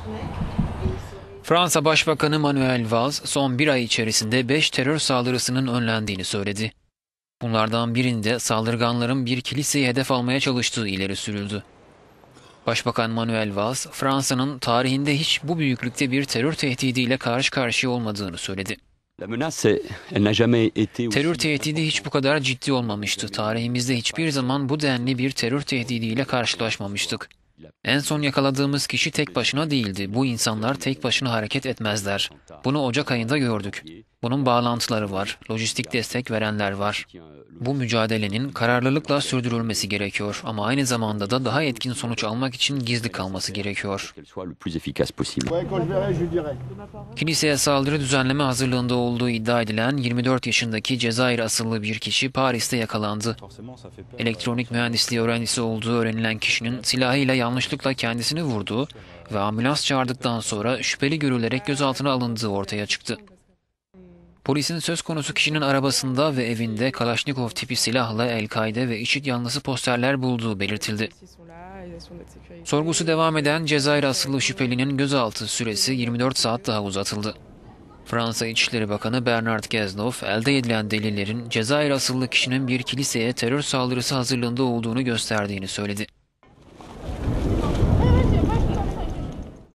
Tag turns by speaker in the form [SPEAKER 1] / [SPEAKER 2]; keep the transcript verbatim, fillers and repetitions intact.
[SPEAKER 1] Fransa Başbakanı Manuel Valls son bir ay içerisinde beş terör saldırısının önlendiğini söyledi. Bunlardan birinde saldırganların bir kiliseyi hedef almaya çalıştığı ileri sürüldü. Başbakan Manuel Valls, Fransa'nın tarihinde hiç bu büyüklükte bir terör tehdidiyle karşı karşıya olmadığını söyledi. Terör tehdidi hiç bu kadar ciddi olmamıştı. Tarihimizde hiçbir zaman bu denli bir terör tehdidiyle karşılaşmamıştık. En son yakaladığımız kişi tek başına değildi. Bu insanlar tek başına hareket etmezler. Bunu Ocak ayında gördük. Bunun bağlantıları var, lojistik destek verenler var. Bu mücadelenin kararlılıkla sürdürülmesi gerekiyor ama aynı zamanda da daha etkin sonuç almak için gizli kalması gerekiyor. Kiliseye saldırı düzenleme hazırlığında olduğu iddia edilen yirmi dört yaşındaki Cezayir asıllı bir kişi Paris'te yakalandı. Elektronik mühendisliği öğrencisi olduğu öğrenilen kişinin silahıyla yanlışlıkla kendisini vurduğu ve ambulans çağırdıktan sonra şüpheli görülerek gözaltına alındığı ortaya çıktı. Polisin söz konusu kişinin arabasında ve evinde Kalaşnikov tipi silahla El-Kaide ve IŞİD yanlısı posterler bulduğu belirtildi. Sorgusu devam eden Cezayir asıllı şüphelinin gözaltı süresi yirmi dört saat daha uzatıldı. Fransa İçişleri Bakanı Bernard Cazeneuve, elde edilen delillerin Cezayir asıllı kişinin bir kiliseye terör saldırısı hazırlığında olduğunu gösterdiğini söyledi.